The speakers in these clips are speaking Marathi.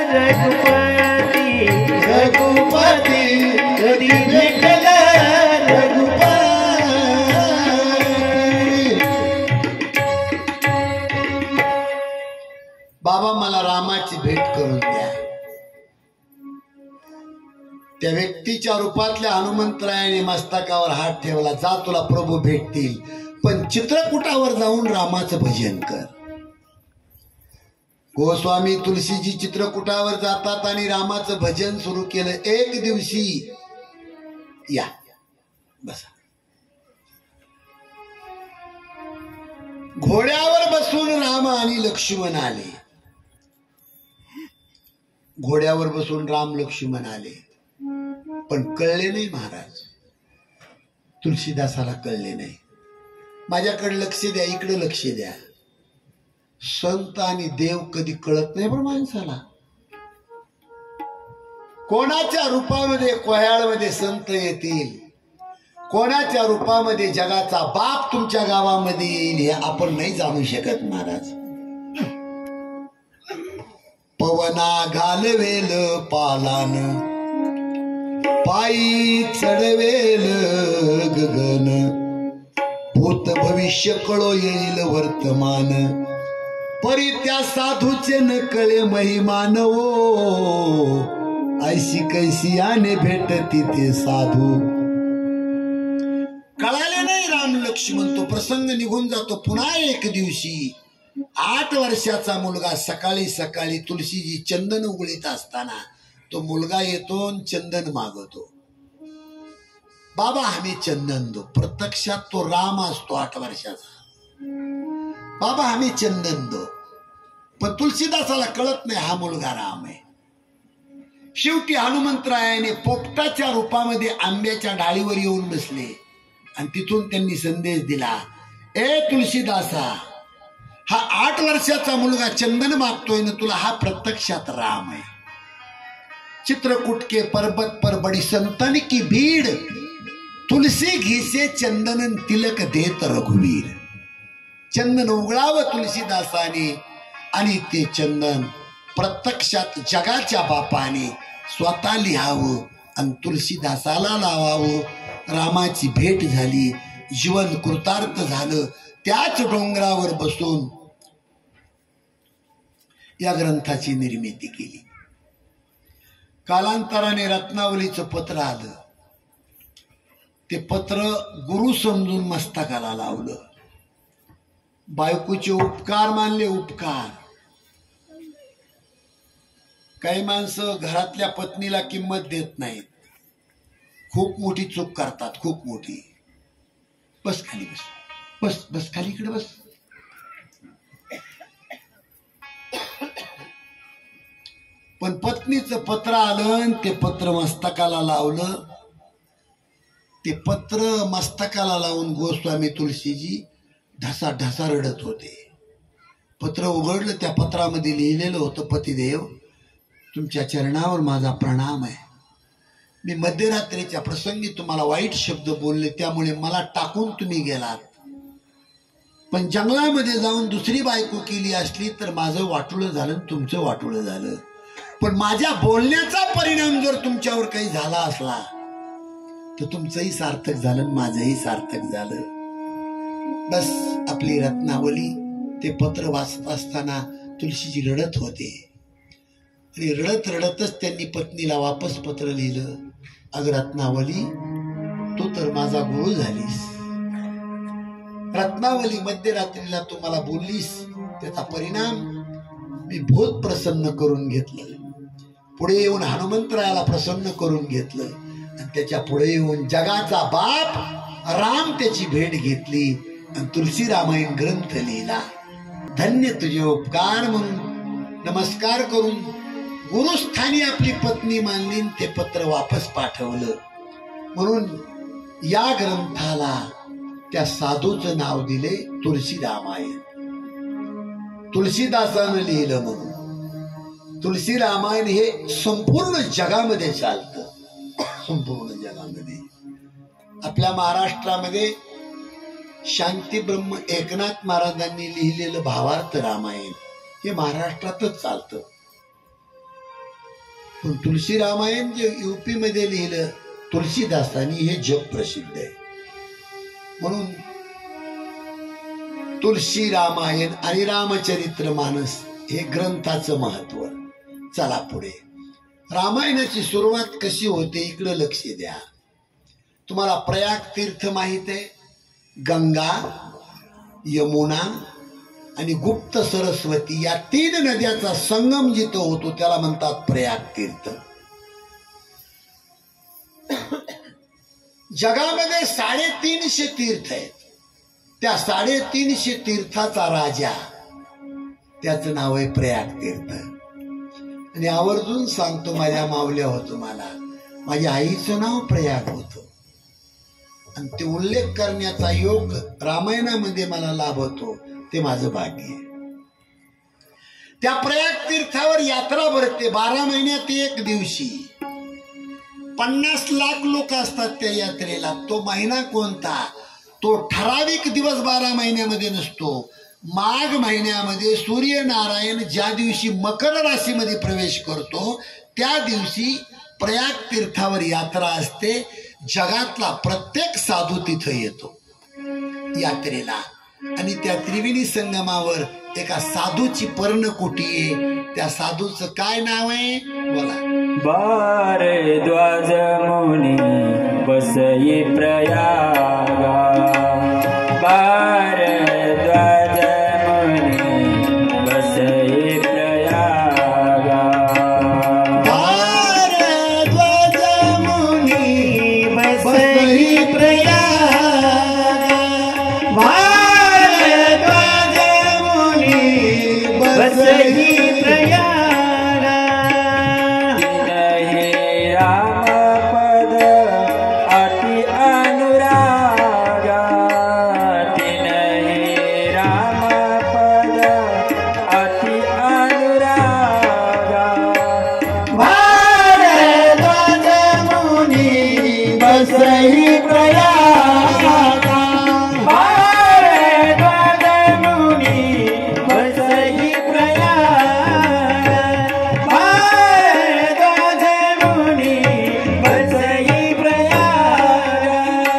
रघुपती रघुपती कधी भेटला रघुपती. बाबा मला रामाची भेट करून द्या. त्या व्यक्तीच्या रूपातल्या हनुमंतरायाने मस्तकावर हात ठेवला. जा तुला प्रभू भेटतील, पण चित्रकूटावर जाऊन रामाचं भजन कर. गोस्वामी तुलसीजी चित्रकूटावर जातात आणि रामाचं भजन सुरू केलं. एक दिवशी या बसा. घोड्यावर बसून राम आणि लक्ष्मण आले. घोड्यावर बसून राम लक्ष्मण आले, पण कळले नाही महाराज. तुलसीदासाला कळले नाही. माझ्याकडे लक्ष द्या, इकडे लक्ष द्या. संत आणि देव कधी कळत नाही पण माणसाला. कोणाच्या रूपामध्ये कोह्याळमध्ये संत येतील, कोणाच्या रूपामध्ये जगाचा बाप तुमच्या गावामध्ये येईल, हे आपण नाही जाणू शकत महाराज. पवना घालवेल पालान, पायी चढवेल गगन, भूत भविष्य कळो येईल वर्तमान, परी त्या साधूचे न कळे महिमान. ओ ऐशी कैसी आने भेटती ते साधू. कळाले नाही राम लक्ष्मण. तो प्रसंग निघून जातो. पुन्हा एक दिवशी 8 वर्षाचा मुलगा सकाळी सकाळी तुलसीजी चंदन उगळीत असताना तो मुलगा येतो, चंदन मागतो. बाबा आम्ही चंदन दो. प्रत्यक्षात तो राम असतो 8 वर्षाचा. बाबा आम्ही चंदन दो. पण तुलसीदासाला कळत नाही हा मुलगा राम आहे. शेवटी हनुमंतरायाने पोपटाच्या रूपामध्ये आंब्याच्या डाळीवर येऊन बसले आणि तिथून त्यांनी संदेश दिला. ए तुलसीदासा, हा 8 वर्षाचा मुलगा चंदन मागतोय ना तुला, हा प्रत्यक्षात राम आहे. चित्रकूट के पर्वत पर बड़ी संतन की भीड़, तुलसी घिसे चंदन तिलक देत रघुवीर. चंदन उघडावं तुलसीदासाने आणि ते चंदन प्रत्यक्षात जगाच्या बापाने स्वतः लिहावं आणि तुलसीदासाला लावावं. रामाची भेट झाली, जीवन कृतार्थ झालं. त्याच डोंगरावर बसून या ग्रंथाची निर्मिती केली. कालांतराने रत्नावलीचं पत्र आलं. ते पत्र गुरु समजून मस्तकाला लावलं. बायकोचे उपकार मानले. उपकार. काही माणसं घरातल्या पत्नीला किंमत देत नाहीत. खूप मोठी चूक करतात, खूप मोठी. बस खाली बस, बस बस खाली, इकडे बस. पण पत्नीचं पत्र आलं आणि ते पत्र मस्तकाला लावलं. ते पत्र मस्तकाला लावून गोस्वामी तुलसीजी ढसा ढसा रडत होते. पत्र उघडलं. त्या पत्रामध्ये लिहिलेलं होतं, पतिदेव तुमच्या चरणावर माझा प्रणाम आहे. मी मध्यरात्रीच्या प्रसंगी तुम्हाला वाईट शब्द बोलले, त्यामुळे मला टाकून तुम्ही गेलात. पण जंगलामध्ये जाऊन दुसरी बायको केली असली तर माझं वाटोळं झालं, तुमचं वाटोळं झालं. पण माझ्या बोलण्याचा परिणाम जर तुमच्यावर काही झाला असला तर तुमचंही सार्थक झालं, माझंही सार्थक झालं. बस आपली रत्नावली. ते पत्र वाचत असताना तुलसीजी रडत होते आणि रडत रडतच त्यांनी पत्नीला वापस पत्र लिहिलं. अग रत्नावली, तू तर माझा गुरु झालीस. रत्नावली, मध्यरात्रीला तू मला बोललीस, त्याचा परिणाम मी बहुत प्रसन्न करून घेतलं. पुढे येऊन हनुमंतरायाला प्रसन्न करून घेतलं आणि त्याच्या पुढे येऊन जगाचा बाप राम त्याची भेट घेतली आणि तुलसी रामायण ग्रंथ लिहिला. धन्य तुझे उपकार म्हणून नमस्कार करून गुरुस्थानी आपली पत्नी मानली. ते पत्र वापस पाठवलं. म्हणून या ग्रंथाला त्या साधूचं नाव दिले तुलसी रामायण. तुलसीदासानं लिहिलं म्हणून. तुलसी रामायण हे संपूर्ण जगामध्ये चालतं. संपूर्ण जगामध्ये. आपल्या महाराष्ट्रामध्ये शांतीब्रह्म एकनाथ महाराजांनी लिहिलेलं भावार्थ रामायण हे महाराष्ट्रातच चालतं. पण तुलसी रामायण जे UP मध्ये लिहिलं तुलसीदासांनी हे जग प्रसिद्ध आहे. म्हणून तुलसी रामायण आणि रामचरित्र मानस हे ग्रंथाचं महत्व. चला पुढे. रामायणाची सुरुवात कशी होते इकडे लक्ष द्या. तुम्हाला प्रयाग तीर्थ माहित आहे. गंगा, यमुना आणि गुप्त सरस्वती या 3 नद्याचा संगम जिथं होतो त्याला म्हणतात प्रयाग तीर्थ. जगामध्ये 350 तीर्थ आहेत. त्या 350 तीर्थाचा राजा, त्याचं नाव आहे प्रयाग तीर्थ. आणि आवर्जून सांगतो, माझ्या मावल्या होतो, मला माझ्या आईचं नाव प्रयाग होतं आणि ते उल्लेख करण्याचा योग रामायणामध्ये मला लाभतो, ते माझं भाग्य आहे. त्या प्रयाग तीर्थावर यात्रा भरते 12 महिन्यात 1 दिवशी. 50 लाख लोक असतात त्या यात्रेला. तो महिना कोणता? तो ठराविक दिवस 12 महिन्यामध्ये नसतो. माघ महिन्यामध्ये सूर्यनारायण ज्या दिवशी मकर राशीमध्ये प्रवेश करतो त्या दिवशी प्रयाग तीर्थावर यात्रा असते. जगातला प्रत्येक साधू तिथं येतो यात्रेला. आणि त्या त्रिवेणी संगमावर एका साधूची पर्णकुटी आहे. त्या साधूचं काय नाव आहे? बोला. भारद्वाज मुनी बसई प्रयागा. भारद्वाज मुनी बसई प्रयागा. भारद्वाज मुनी बसई प्रयागा. भारद्वाज मुनी बसई प्रयागा. बसई प्रयागा. भारद्वाज मुनी बसई प्रयागा. भारद्वाज मुनी बसई प्रयागा.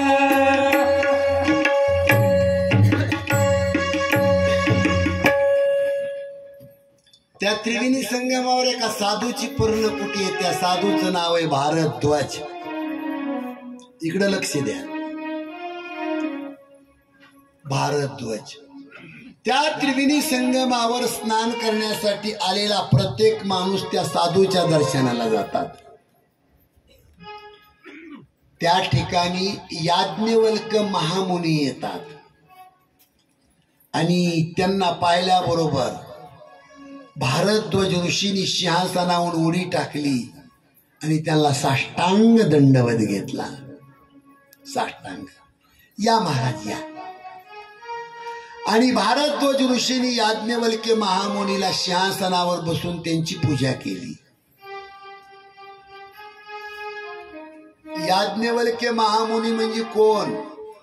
त्या त्रिवेणी संगमावर एका साधूची पर्णकुटी आहे. त्या साधूचं नाव आहे भारद्वाज. इकडे लक्ष द्या. भारद्वाज. त्या त्रिवेणी संगमावर स्नान करण्यासाठी आलेला प्रत्येक माणूस त्या साधूच्या दर्शनाला जातात. त्या ठिकाणी याज्ञवल्क महामुनी येतात आणि त्यांना पाहिल्याबरोबर भारद्वाज ऋषींनी सिंहासनावरून उडी टाकली आणि त्यांना साष्टांग दंडवत घेतला. साष्टांग. या महाराज या. आणि भारद्वाज ऋषींनी याज्ञवल्क्य महामुनीला सिंहासनावर बसून त्यांची पूजा केली. याज्ञवल्क्य महामुनी म्हणजे कोण?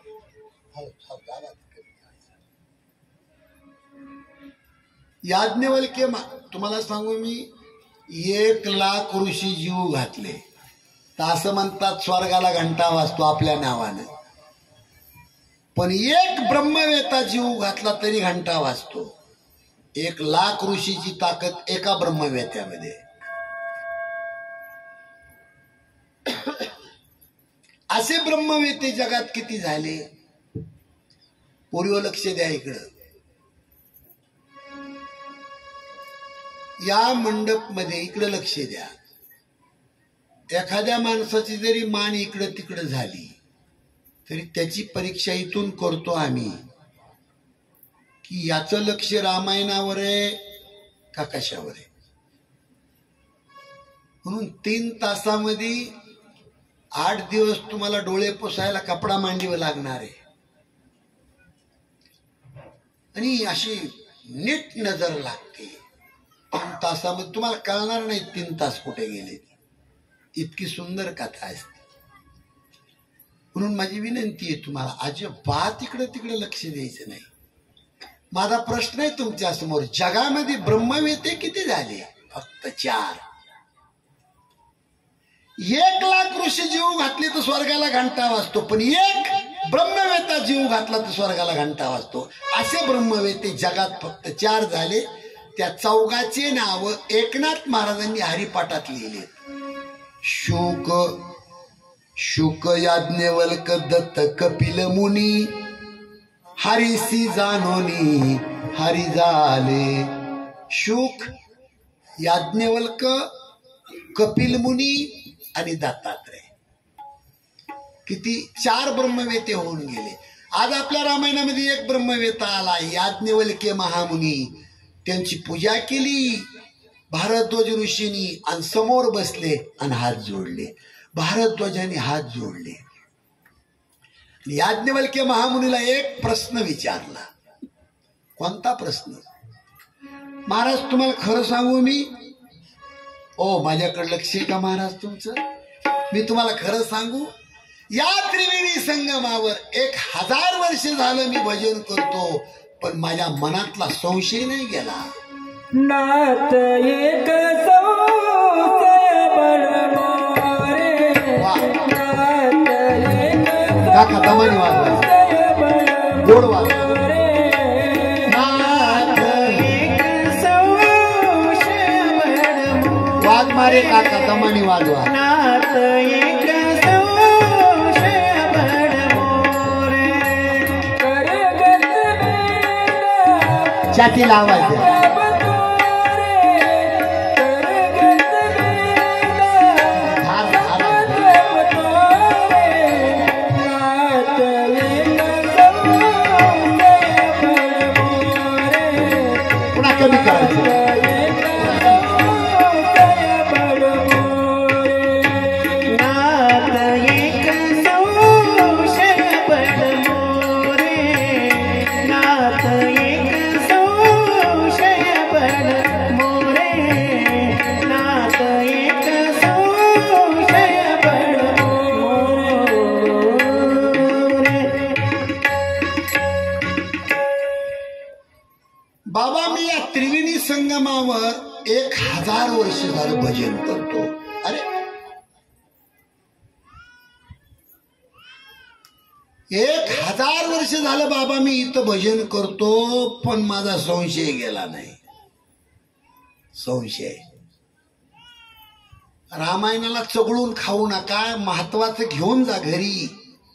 याज्ञवल्क्य तुम्हाला सांगू मी, 1 लाख ऋषी जीव घातले तर असं म्हणतात स्वर्गाला घंटा वाजतो आपल्या नावानं. पण 1 ब्रह्मवेता जीव घातला तरी घंटा वाजतो. 1 लाख ऋषीची ताकद एका ब्रह्मवेत्यामध्ये. असे ब्रह्मवेते जगात किती झाले? पूर्व लक्ष द्या इकडं. या मंडप मध्ये इकडे लक्ष द्या. एखाद्या माणसाची जरी मान इकडं तिकडं झाली तरी त्याची परीक्षा इथून करतो आम्ही की याचं लक्ष रामायणावर आहे का कशावर आहे. म्हणून 3 तासामध्ये 8 दिवस तुम्हाला डोळे पुसायला कपडा मांडीवर लागणार आहे आणि अशी नीट नजर लागते. 3 तासामध्ये तुम्हाला कळणार नाही 3 तास कुठे गेले. इतकी सुंदर कथा असते. म्हणून माझी विनंती आहे तुम्हाला, अजिबात इकडे तिकडे लक्ष द्यायचं नाही. माझा प्रश्न आहे तुमच्या समोर, जगामध्ये ब्रह्मवेते किती झाले? फक्त 4. 1,00,000 ऋषी जीव घातले तर स्वर्गाला घंटा वाजतो, पण एक ब्रह्मवेता जीव घातला तर स्वर्गाला घंटा वाजतो. असे ब्रह्मवेते जगात फक्त 4 झाले. त्या चौघाचे नाव एकनाथ महाराजांनी हरिपाठात लिहिले. शुक याज्ञवल्क दत्त कपिल मुनी, हरिसी जानोनी हरि झाले. शुक, याज्ञवल्क, कपिल मुनी आणि दत्तात्रय, किती 4 ब्रह्मवेते होऊन गेले. आज आपल्या रामायणामध्ये एक ब्रह्मवेता आला, याज्ञवल्के महामुनी. त्यांची पूजा केली भारद्वाज ऋषींनी आणि समोर बसले आणि हात जोडले. भारद्वाजांनी हात जोडले. याज्ञवल्के महामुनीला एक प्रश्न विचारला. कोणता प्रश्न? महाराज तुम्हाला खरं सांगू मी? ओ माझ्याकडे लक्ष आहे का महाराज तुमचं? मी तुम्हाला खरं सांगू, या त्रिवेणी संगमावर 1000 वर्ष झालं मी भजन करतो, पण माझ्या मनातला संशय नाही गेला. नाथ एक संशय बळमारे, नाथ एक काका दमाने वाजवा, गोड वाजवा. नाथ एक संशय बळमारे, वाज मारे काका दमाने वाजवा. नाथ एक संशय बळमारे, छाती लावायचं. पुन्हा कमी करायचं. नाथ एक संशय बळमारे, नाथ एक संशय बळमारे, नाथ एक संशय बळमारे. बाबा मी या त्रिवेणी संगमावर 1000 वर्ष झालं भजन करतो. अरे 1000 वर्ष झालं बाबा मी इथं भजन करतो, पण माझा संशय गेला नाही. संशय रामायणाला चगळून खाऊ नका, महत्वाचं घेऊन जा घरी.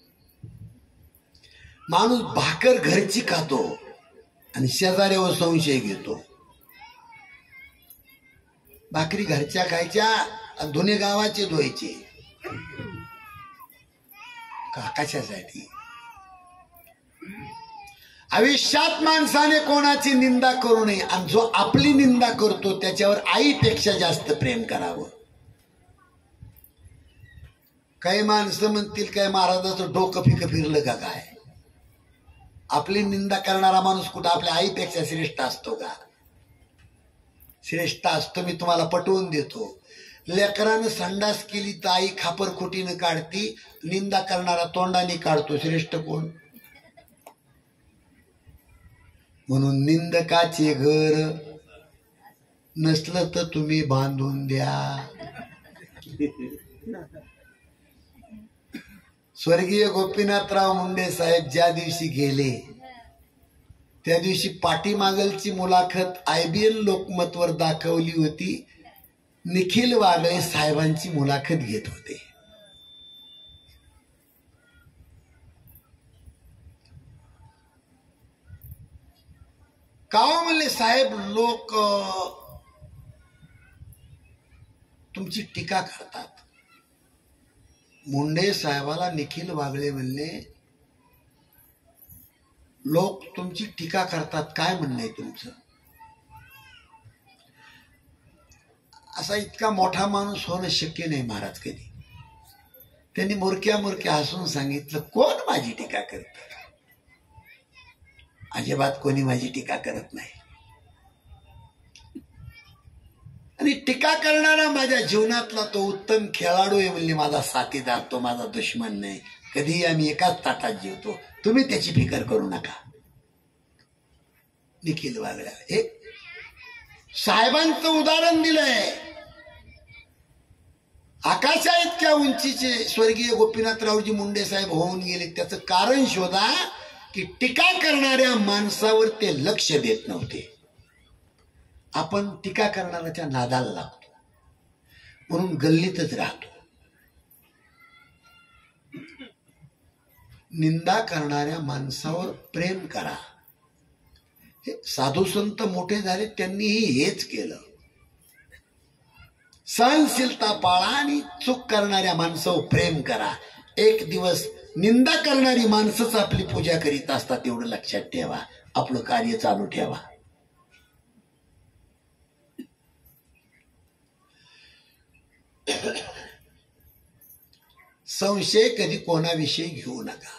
माणूस भाकर घरची खातो आणि शेजाऱ्यावर संशय घेतो. भाकरी घरच्या खायच्या, धुणे गावाचे धुवायचे का कशासाठी? आयुष्यात माणसाने कोणाची निंदा करू नये, आणि जो आपली निंदा करतो त्याच्यावर आईपेक्षा जास्त प्रेम करावं. काही माणसं म्हणतील काय महाराजाचं डोकं फिकं फिरलं का काय? आपली निंदा करणारा माणूस कुठं आपल्या आईपेक्षा श्रेष्ठ असतो का? श्रेष्ठ असतो. मी तुम्हाला पटवून देतो. लेकरानं संडास केली तर आई खापरखुटीनं काढती, निंदा करणारा तोंडाने काढतो. श्रेष्ठ कोण? म्हणून निंदकाचे घर नसलं तर तुम्ही बांधून द्या. स्वर्गीय गोपीनाथराव मुंडे साहेब ज्या दिवशी गेले त्या दिवशी पाठीमागलची मुलाखत IBN लोकमतवर दाखवली होती. निखिल वागळे साहेबांची मुलाखत घेत होते. का म्हणले साहेब लोक तुमची टीका करतात. मुंडे साहेबाला निखिल वागळे म्हणले लोक तुमची टीका करतात, काय म्हणणं आहे तुमचं? असा इतका मोठा माणूस होणं शक्य नाही महाराज कधी. त्यांनी मुरक्या मुरक्या हसून सांगितलं, कोण माझी टीका करत? अजिबात कोणी माझी टीका करत नाही. आणि टीका करणारा माझ्या जीवनातला तो उत्तम खेळाडू आहे म्हणजे माझा साथीदार, तो माझा दुश्मन नाही. कधीही आम्ही एकाच ताटात जेवतो, तुम्ही त्याची फिकर करू नका. निखिल वागळ्या हे साहेबांचं उदाहरण दिलंय. आकाशा इतक्या उंचीचे स्वर्गीय गोपीनाथरावजी मुंडे साहेब होऊन गेले. त्याचं कारण शोधा की टीका करणाऱ्या माणसावर ते लक्ष देत नव्हते. आपण टीका करणाऱ्याच्या नादाला लागतो म्हणून गल्लीतच राहतो. निंदा करणाऱ्या माणसावर प्रेम करा. हे साधू संत मोठे झाले त्यांनीही हेच केलं. सहनशीलता पाळा आणि चूक करणाऱ्या माणसावर प्रेम करा. एक दिवस निंदा करणारी माणसंच आपली पूजा करीत असतात एवढं लक्षात ठेवा. आपलं कार्य चालू ठेवा. संशय कधी कोणाविषयी घेऊ नका.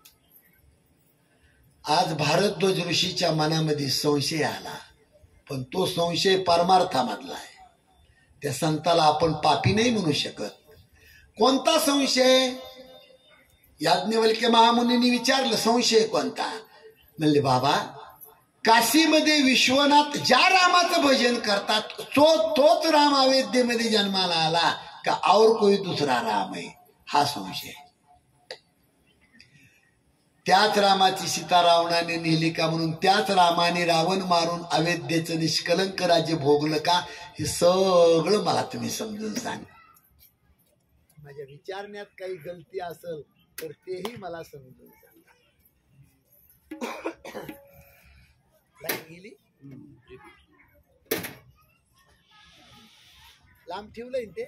आज भारद्वाज ऋषीच्या मनामध्ये संशय आला, पण तो संशय परमार्थामधला आहे. त्या संताला आपण पापी नाही म्हणू शकत. कोणता संशय? याज्ञवल्क्य महामुनींनी विचारलं, संशय कोणता? म्हणले, बाबा काशीमध्ये विश्वनाथ ज्या रामाचं भजन करतात तोच राम अयोध्येमध्ये जन्माला आला का और कोई दुसरा राम आहे? हा संशय. त्याच रामाची सीता रावणाने नेली का म्हणून त्याच रामाने रावण मारून अयोध्येचं निष्कलंक राज्य भोगलं का? हे सगळं मला तुम्ही समजून सांगा. माझ्या विचारण्यात काही गलती असेल तर तेही मला समजून सांगा. लाईट गेली, लांब ठेवलंय ते.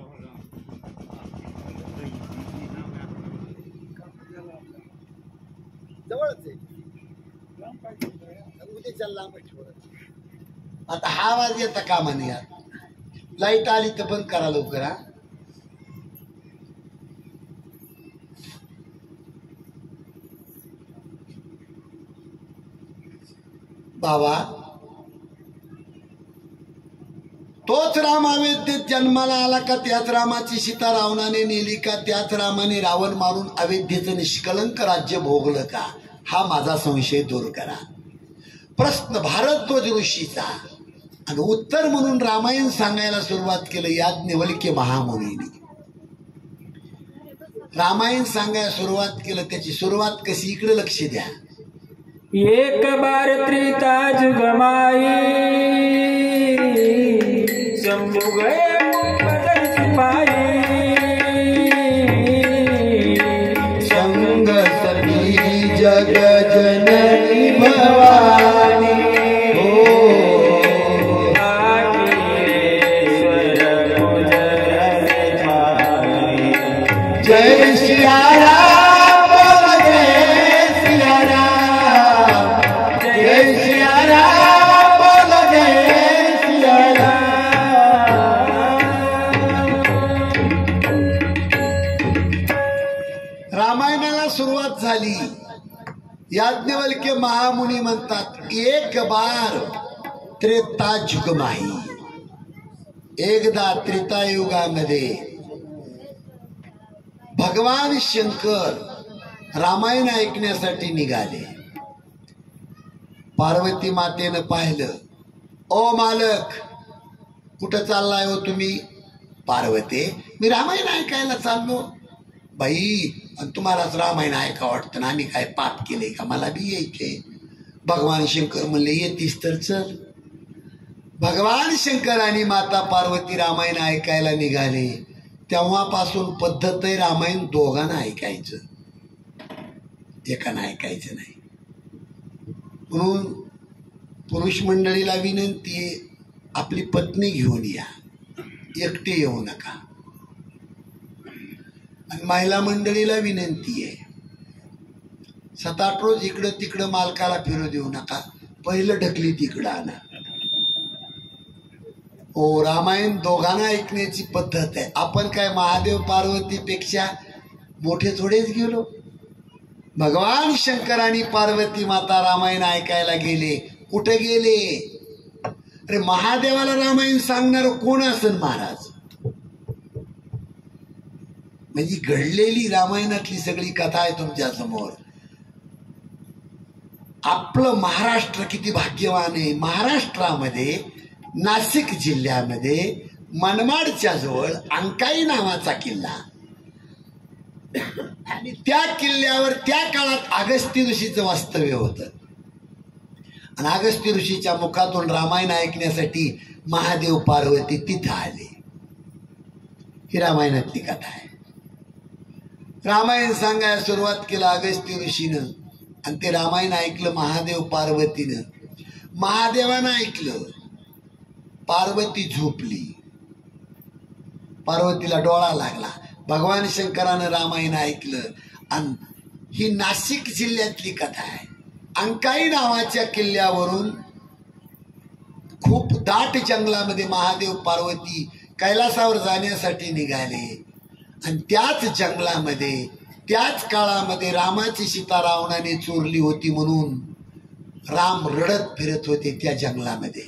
जवळच आहे, उद्या लांब ठेवलं. आता हा आवाज येता कामा नाही. लाईट आली तर बंद करा लवकर. हा बाबा, तोच राम अयोध्येत जन्माला आला का त्याच रामाची सीता रावणाने नेली का त्याच रामाने रावण मारून अयोध्येचं निष्कलंक राज्य भोगलं का? हा माझा संशय दूर करा. प्रश्न भारद्वाज ऋषीचा. आणि उत्तर म्हणून रामायण सांगायला सुरुवात केलं याज्ञवल्क्य महामुनीने. रामायण सांगायला सुरुवात केलं. त्याची सुरुवात कशी? इकडे लक्ष द्या. एक बार त्रेता जुग माई शंभू गए बदल सिपाही संग सभी जग जननी भवानी हो जय सिया राम, जय सिया राम, जय सिया राम, जय सिया राम. रामायणाला सुरुवात झाली. याज्ञवल्क्य महामुनी म्हणतात, एक बार त्रेता जुग माही. एकदा त्रेतायुगामध्ये भगवान शंकर रामायण ऐकण्यासाठी निघाले. पार्वती मातेनं पाहिलं, ओ मालक कुठं चाललाय हो तुम्ही? पार्वती, मी रामायण ऐकायला चाललो. बाई, तुम्हालाच रामायण ऐका वाटतं ना, आम्ही काय पाप केले का? मला बी यायचे. भगवान शंकर म्हणले, येतीस तर चल. भगवान शंकर आणि माता पार्वती रामायण ऐकायला निघाले. तेव्हापासून पद्धत आहे रामायण दोघांना ऐकायचं, एकानं ऐकायचं नाही. म्हणून पुरुष मंडळीला विनंती आहे, आपली पत्नी घेऊन या, एकटे येऊ नका. आणि महिला मंडळीला विनंती आहे, 7-8 रोज इकडं तिकडं मालकाला फिरू देऊ नका. पहिलं ढकली तिकडं आणा. हो, रामायण दोघांना ऐकण्याची पद्धत आहे. आपण काय महादेव पार्वतीपेक्षा मोठे थोडेच गेलो? भगवान शंकर आणि पार्वती माता रामायण ऐकायला गेले. कुठे गेले? अरे महादेवाला रामायण सांगणार कोण असेल? महाराज. म्हणजे घडलेली रामायणातली सगळी कथा आहे तुमच्या समोर. आपलं महाराष्ट्र किती भाग्यवान आहे. महाराष्ट्रामध्ये नाशिक जिल्ह्यामध्ये मनमाडच्या जवळ अंकाई नावाचा किल्ला आणि त्या किल्ल्यावर त्या काळात अगस्त्य ऋषीचं वास्तव्य होतं आणि अगस्त्य ऋषीच्या मुखातून रामायण ऐकण्यासाठी महादेव पार्वती तिथं आले. ही रामायणातली कथा आहे. रामायण सांगायला सुरुवात केलं अगस्त्य ऋषीनं आणि ते रामायण ऐकलं महादेव पार्वतीनं. महादेवानं ऐकलं, पार्वती झोपली, पार्वतीला डोळा लागला. भगवान शंकरानं रामायण ऐकलं आणि ही नाशिक जिल्ह्यातली कथा आहे. अंकाई नावाच्या किल्ल्यावरून खूप दाट जंगलामध्ये महादेव पार्वती कैलासावर जाण्यासाठी निघाले आणि त्याच जंगलामध्ये त्याच काळामध्ये रामाची सीता रावणाने चोरली होती म्हणून राम रडत फिरत होते त्या जंगलामध्ये.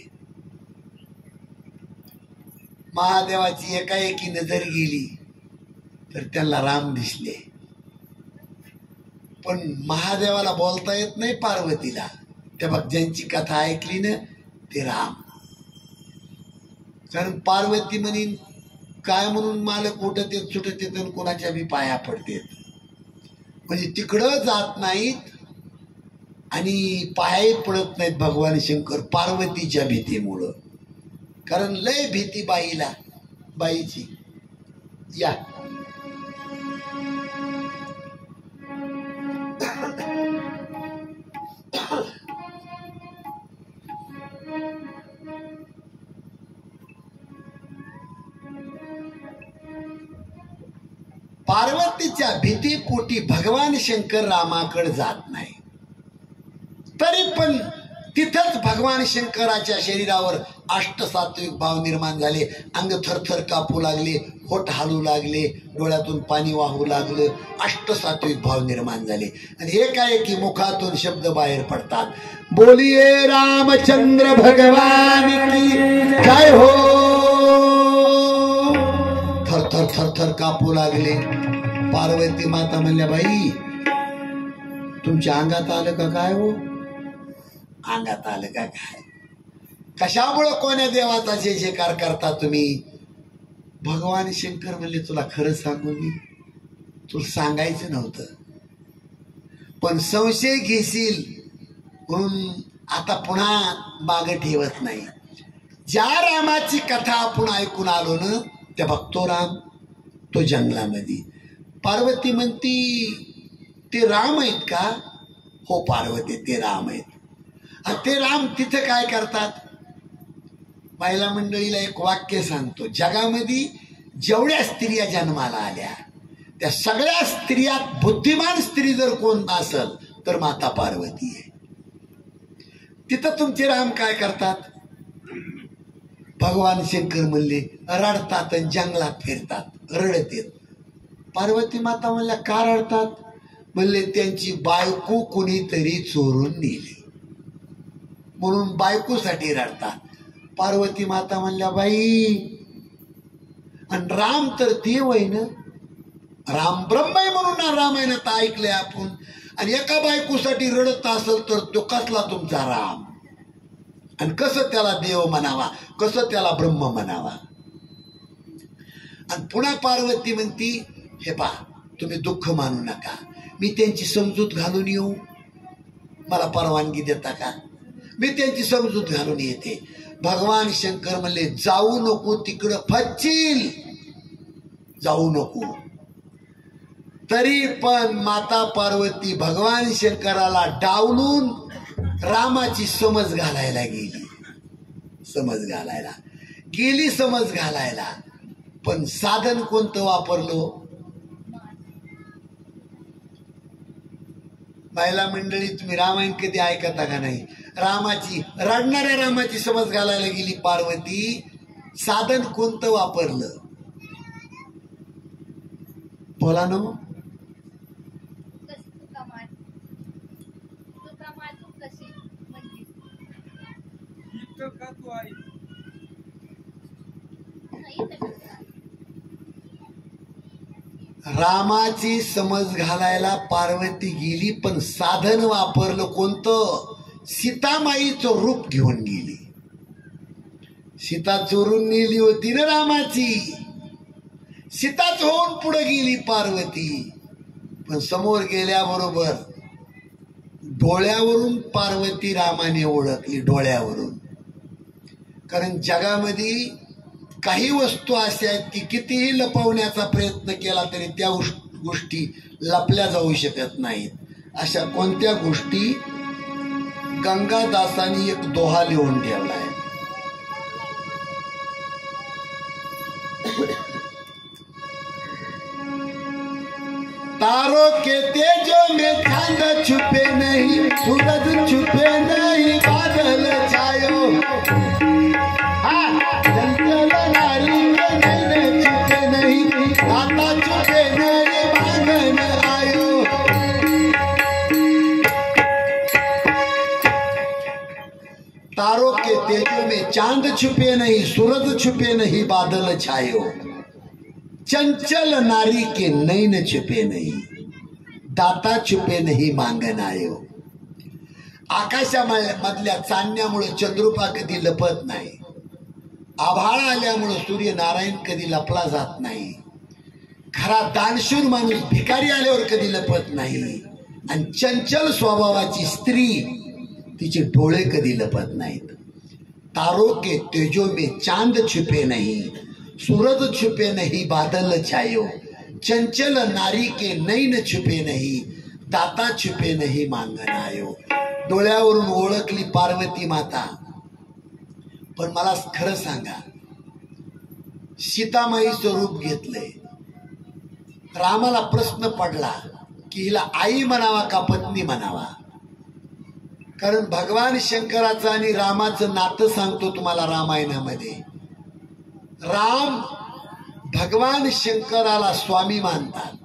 महादेवाची एकाएकी नजर गेली तर त्यांना राम दिसले. पण महादेवाला बोलता येत नाही पार्वतीला. त्या बघ ज्यांची कथा ऐकली ना ते राम. कारण पार्वती म्हणीन काय म्हणून मालक उठत येत सुटत येत आणि कोणाच्या बी पाया पडते, म्हणजे तिकडं जात नाहीत आणि पायाही पडत नाहीत भगवान शंकर पार्वतीच्या भीतीमुळं. कारण लय भीती बाईला, बाईची. या पार्वतीच्या भीतीपोटी भगवान शंकर रामाकडे जात नाही. तरी पण तिथंच भगवान शंकराच्या शरीरावर अष्टसात्विक भाव निर्माण झाले. अंग थरथर कापू लागले, होठ हालू लागले, डोळ्यातून पाणी वाहू लागलं, अष्टसात्विक भाव निर्माण झाले आणि एकाएकी मुखातून शब्द बाहेर पडतात, बोलिये रामचंद्र भगवान की जय हो. थरथर थरथर कापू लागले. पार्वती माता म्हणल्या, बाई तुमच्या अंगात आलं का काय हो? अंगात आलं का काय? कशामुळं कोण्या देवाचा जे जयकार करता तुम्ही? भगवान शंकर म्हणले, तुला खरं सांगू मी, तुला सांगायचं नव्हतं पण संशय घेशील म्हणून आता पुन्हा मागं ठेवत नाही. ज्या रामाची कथा आपण ऐकून आलो ना त्या बघतो राम तो जंगलामध्ये. पार्वती म्हणती, ते राम आहेत का? हो पार्वती, ते राम आहेत. आणि ते राम तिथं काय करतात? महिला मंडळीला एक वाक्य सांगतो, जगामध्ये जेवढ्या स्त्रिया जन्माला आल्या त्या सगळ्या स्त्रियात बुद्धिमान स्त्री जर कोण असेल तर माता पार्वती आहे. तिथं तुमचे राम काय करतात? भगवान शंकर म्हणले रडतात आणि जंगलात फिरतात, रडत येत. पार्वती माता म्हणल्या, का रडतात? म्हणले त्यांची बायको कुणीतरी चोरून नेली म्हणून बायकोसाठी रडतात. पार्वती माता म्हणल्या, बाई आणि राम तर देव आहे ना, राम ब्रह्म आहे म्हणून रामायणात ऐकलंय आपण. आणि एका बायकोसाठी रडत असेल तर तो कसला तुमचा राम? आणि कसं त्याला देव म्हणावा, कसं त्याला ब्रह्म म्हणावा? आणि पुन्हा पार्वती म्हणती, हे पहा तुम्ही दुःख मानू नका, मी त्यांची समजूत घालून येऊ, मला परवानगी देता का? मी त्यांची समजूत घालून येते. भगवान शंकर म्हणले, जाऊ नको तिकडं, फच्चील, जाऊ नको. तरी पण माता पार्वती भगवान शंकराला डावलून रामाची समज घालायला गेली. समज घालायला पण साधन कोणतं वापरलो? महिला मंडळी तुम्ही रामायण कधी ऐकता का नाही? रडणाऱ्या रामाची समज घालायला गेली पार्वती. साधन कोणतं वापरलं? बोला ना. रामाची समज घालायला पार्वती गेली पण साधन वापरलं कोणतं? सीतामाईचं रूप घेऊन गेली. सीता चोरून नेली होती ना रामाची. सीताच होऊन पुढे गेली पार्वती. पण समोर गेल्याबरोबर डोळ्यावरून पार्वती रामाने ओळखली, डोळ्यावरून. कारण जगामध्ये काही वस्तू अशा आहेत की कितीही लपवण्याचा प्रयत्न केला तरी त्या गोष्टी लपल्या जाऊ शकत नाहीत. अशा कोणत्या गोष्टी गंगादासांनी एक दोहा लिहून ठेवलाय. तारों के तेजों में चांद छुपे नहीं, सूरज छुपे नहीं, बादल छायो. चंचल नारी के नैन छुपे नहीं, दाता छुपे नहीं, मांगन आयो. तारों के तेजों में चांद छुपे नहीं, सूरज छुपे नहीं, बादल छायो. चंचल नारी के नैन छुपे नहीं, दाता छुपे नहीं, मांगन आयो. आकाशामधल्या चांदण्यामुळे चंद्रुपा कधी लपत नाही. आभाळ आल्यामुळे सूर्यनारायण कधी लपला जात नाही. खरा दानशूर माणूस भिकारी आल्यावर कधी लपत नाही. आणि चंचल स्वभावाची स्त्री तिचे डोळे कधी लपत नाहीत. तारों के तेजों में चांद छुपे नहीं, सूरज छुपे नहीं, बादल छायो. चंचल नारी के नैन छुपे नहीं, दाता छुपे नहीं, मांगन आयो. डोळ्यावरून ओळखली पार्वती माता. पण मला खरं सांगा, सीतामाईचं रूप घेतलंय. रामाला प्रश्न पडला की हिला आई म्हणावा का पत्नी म्हणावा. कारण भगवान शंकराचं आणि रामाचं नातं सांगतो तुम्हाला रामायणामध्ये. राम भगवान शंकराला स्वामी मानतात.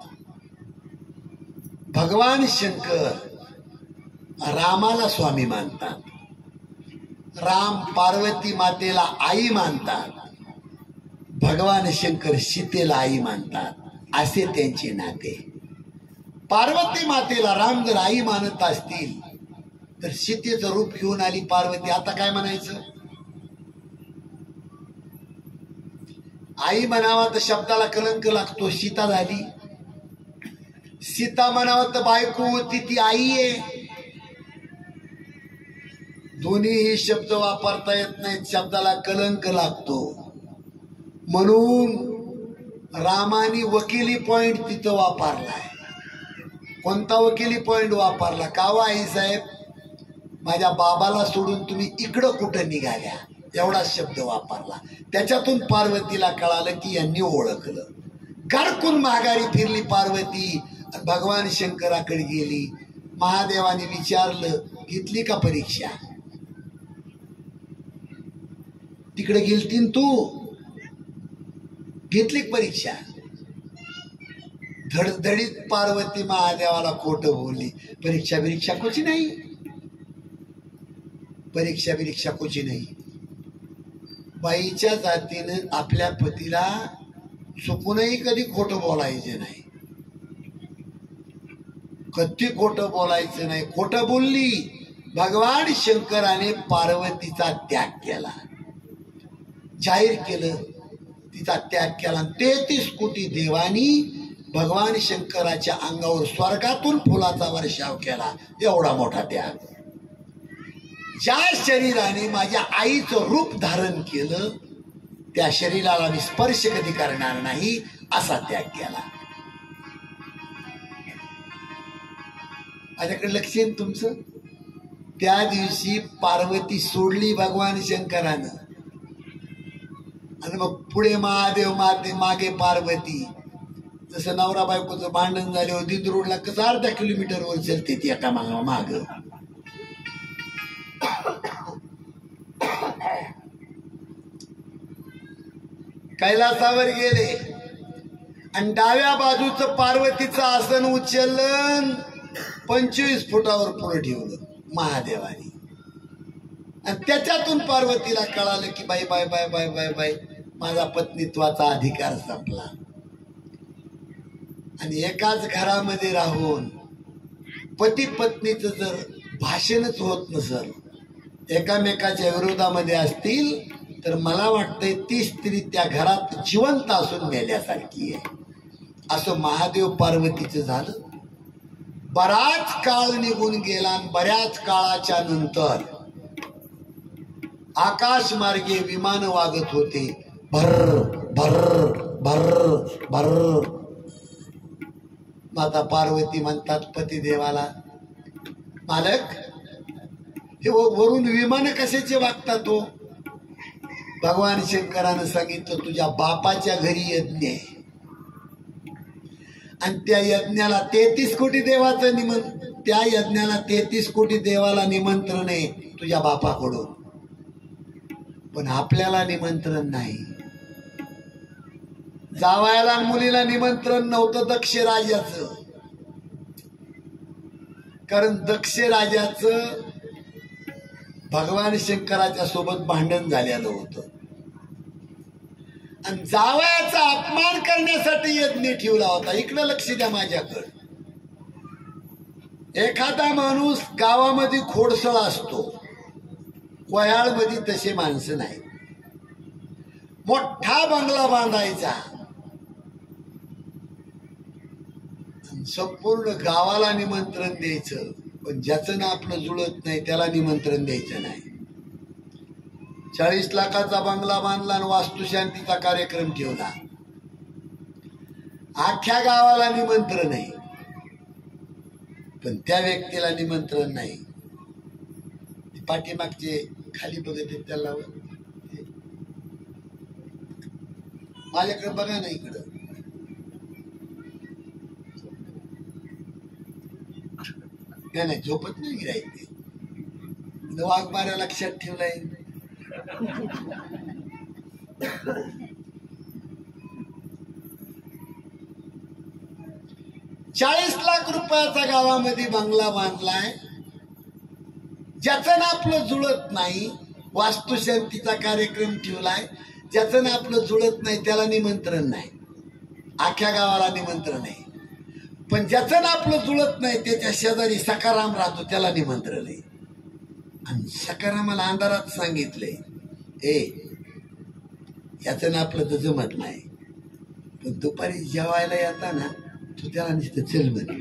भगवान शंकर रामाला स्वामी मानतात. राम पार्वती मातेला आई मानतात. भगवान शंकर सीतेला आई मानतात. असे त्यांचे नाते. पार्वती मातेला राम जर आई मानत असतील तर सीतेचं रूप घेऊन आली पार्वती. आता काय म्हणायचं. आई म्हणावा तर शब्दाला कलंक लागतो. सीता झाली. सीता म्हणावं तर बायको होती ती आई आहे. दोन्हीही शब्द वापरता येत नाहीत. शब्दाला कलंक लागतो. म्हणून रामानी वकिली पॉइंट तिथं वापरलाय. कोणता वकिली पॉइंट वापरला. कावा आई साहेब, माझ्या बाबाला सोडून तुम्ही इकडं कुठं निघाल्या, एवढा शब्द वापरला. त्याच्यातून पार्वतीला कळालं की यांनी ओळखलं. गडकून माघारी फिरली पार्वती. भगवान शंकराकडे गेली. महादेवाने विचारलं, घेतली का परीक्षा. तिकडे गेलतीन तू, घेतली परीक्षा. धडधडीत पार्वती महादेवाला खोटं बोलली. परीक्षा कुछ नाही. परीक्षा कुछ नाही. बाईच्या जातीनं आपल्या पतीला चुकूनही कधी खोटं बोलायचं नाही. कधी खोटं बोलायचं नाही. खोटं बोलली. भगवान शंकराने पार्वतीचा त्याग केला. जाहीर केलं तिचा त्याग केला. 33 कोटी देवानी भगवान शंकराच्या अंगावर स्वर्गातून फुलाचा वर्षाव केला. एवढा मोठा त्याग. ज्या शरीराने माझ्या आईचं रूप धारण केलं त्या शरीराला मी स्पर्श कधी करणार नाही असा त्याग केला. माझ्याकडे लक्ष आहे तुमचं. त्या दिवशी पार्वती सोडली भगवान शंकरानं. आणि मग पुढे महादेव मागे पार्वती. जसं नवरा बायकोचं भांडण झाल्यावर दिद रोडला कसं अर्धा किलोमीटरवर चलते ती एका माग. कैलासावर गेले आणि डाव्या बाजूचं पार्वतीचं आसन उचललं. 25 फुटावर पुढे ठेवलं महादेवाने. आणि त्याच्यातून पार्वतीला कळालं की बाई बाय बाय बाय बाय बाय माझा पत्नीत्वाचा अधिकार संपला. आणि एकाच घरामध्ये राहून पती पत्नीचं जर भाषणच होत नसेल, एकामेकाच्या विरोधामध्ये असतील तर मला वाटतंय ती स्त्री त्या घरात जिवंत असून मेल्यासारखी आहे. असं महादेव पार्वतीचं झालं. बराच काळ निघून गेला आणि बऱ्याच काळाच्या नंतर आकाश मार्गे विमान वागत होते. भर भर भर भर. माता पार्वती म्हणतात पतिदेवाला, मालक हे वरून विमान कशाचे वागतात हो? भगवान शंकरानं सांगितलं तुझ्या बापाच्या घरी यज्ञ आहे आणि त्या यज्ञाला 33 कोटी देवाचं त्या यज्ञाला 33 कोटी देवाला निमंत्रण आहे तुझ्या बापाकडून, पण आपल्याला निमंत्रण नाही. जावयाला मुलीला निमंत्रण नव्हतं दक्ष राजाचं, कारण दक्ष राजाचं भगवान शंकराच्या सोबत भांडण झालेलं होतं आणि जावयाचा अपमान करण्यासाठी यज्ञ ठेवला होता. इकडं लक्ष द्या माझ्याकडं. एखादा माणूस गावामध्ये खोडसळ असतो, कोयाळमध्ये तसे माणसं नाही. मोठा बंगला बांधायचा, संपूर्ण गावाला निमंत्रण द्यायचं, पण ज्याचं ना आपलं जुळत नाही त्याला निमंत्रण द्यायचं नाही. 40 लाखाचा बंगला बांधला आणि वास्तुशांतीचा कार्यक्रम ठेवला. अख्ख्या गावाला निमंत्रण आहे, पण त्या व्यक्तीला निमंत्रण नाही. पाठीमागचे खाली बघत त्याला माझ्याकडे बघा ना, इकडं नाही झोपत नाही गिरायक ते वाघ माऱ्या लक्षात ठेवलाय. 40 लाख रुपयाचा गावामध्ये बंगला बांधलाय, ज्याचं ना आपलं जुळत नाही. वास्तुशांतीचा कार्यक्रम ठेवलाय, ज्याचं ना आपलं जुळत नाही त्याला निमंत्रण नाही. अख्ख्या गावाला निमंत्रण आहे, पण ज्याचं ना आपलं जुळत नाही त्याच्या शेजारी सकाराम राहतो त्याला निमंत्रण आहे. आणि सकारामाला अंधारात सांगितलंय, याचं ना आपलं तर जमत नाही, पण दुपारी जेवायला येताना तू त्याला नुसतं चल म्हणे.